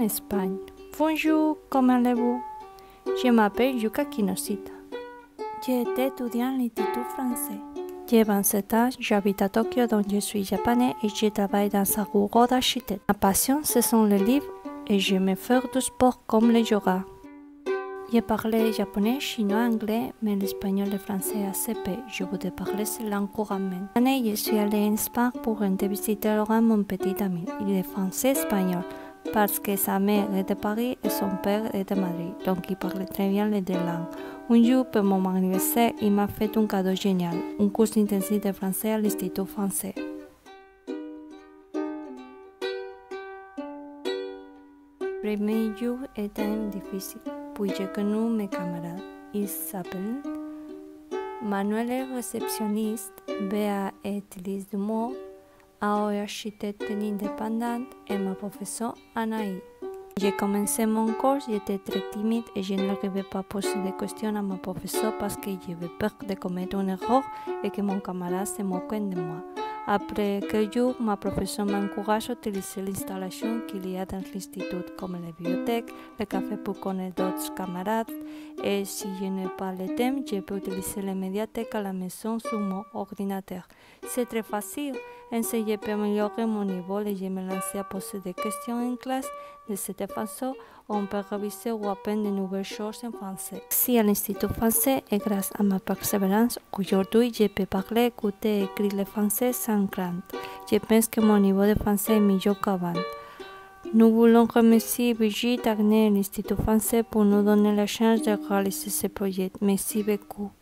Espagne. Bonjour, comment allez-vous? Je m'appelle Yuka Kinoshita. J'ai été étudiant à l'Institut français. J'ai 27 ans, j'habite à Tokyo, donc je suis japonais et je travaille dans un bureau d'architecte. Ma passion, ce sont les livres et j'aime faire du sport comme le yoga. Je parle japonais, chinois, anglais, mais l'espagnol et le français est assez peu. Je voudrais parler ces langues couramment. Cette année, je suis allée en Espagne pour une visite à mon petit ami. Il est français-espagnol parce que sa mère est de Paris et son père est de Madrid, donc il parle très bien les deux langues. Un jour, pour mon anniversaire, il m'a fait un cadeau génial, un cours intensif de français à l'Institut français. Le premier jour était difficile, puis j'ai connu mes camarades. Ils s'appellent Manuel est réceptionniste, Béa est utilise du mot, Ao est architecte indépendante et ma professeure Anaï. J'ai commencé mon cours, j'étais très timide et je n'arrivais pas à poser des questions à ma professeure parce que j'avais peur de commettre une erreur et que mon camarade se moquait de moi. Après quelques jours, ma professeure m'encourage à utiliser l'installation qu'il y a dans l'institut comme la bibliothèque, le café pour connaître d'autres camarades et si je n'ai pas le temps, je peux utiliser la médiathèque à la maison sur mon ordinateur. C'est très facile, ainsi je peux améliorer mon niveau et je me lance à poser des questions en classe. De cette façon, on peut réviser ou apprendre de nouvelles choses en français. Si à l'Institut français et grâce à ma persévérance, aujourd'hui je peux parler, écouter et écrire le français sans crainte. Je pense que mon niveau de français est meilleur qu'avant. Nous voulons remercier Brigitte Agné et l'Institut français pour nous donner la chance de réaliser ce projet. Merci beaucoup.